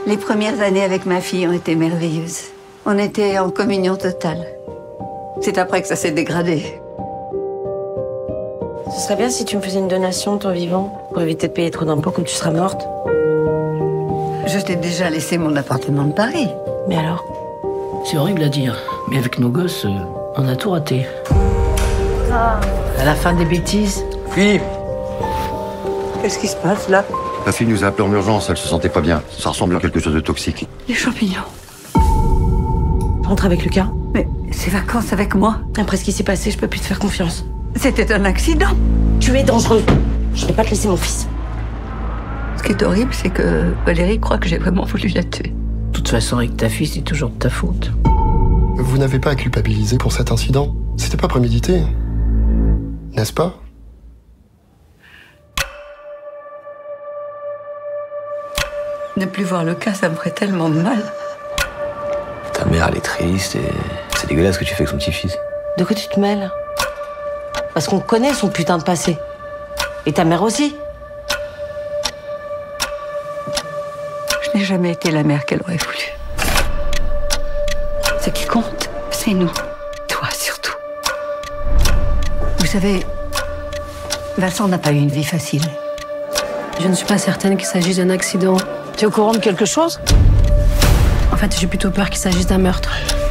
Les premières années avec ma fille ont été merveilleuses. On était en communion totale. C'est après que ça s'est dégradé. Ce serait bien si tu me faisais une donation de ton vivant, pour éviter de payer trop d'impôts quand tu seras morte. Je t'ai déjà laissé mon appartement de Paris. Mais alors? C'est horrible à dire, mais avec nos gosses, on a tout raté. À la fin des bêtises. Philippe, Qu'est-ce qui se passe là? ta fille nous a appelé en urgence, elle se sentait pas bien. Ça ressemble à quelque chose de toxique. Les champignons. Rentre avec Lucas. Mais ces vacances avec moi, Après ce qui s'est passé, je peux plus te faire confiance. c'était un accident. Tu es dangereux. Je vais pas te laisser mon fils. Ce qui est horrible, c'est que Valérie croit que j'ai vraiment voulu la tuer. De toute façon, avec ta fille, c'est toujours de ta faute. Vous n'avez pas à culpabiliser pour cet incident. C'était pas prémédité. N'est-ce pas? Ne plus voir le cas, ça me ferait tellement de mal. Ta mère, elle est triste et c'est dégueulasse ce que tu fais avec son petit-fils. De quoi tu te mêles? Parce qu'on connaît son putain de passé. Et ta mère aussi. Je n'ai jamais été la mère qu'elle aurait voulu. Ce qui compte, c'est nous. Toi surtout. Vous savez, Vincent n'a pas eu une vie facile. Je ne suis pas certaine qu'il s'agisse d'un accident. Tu es au courant de quelque chose? En fait, j'ai plutôt peur qu'il s'agisse d'un meurtre.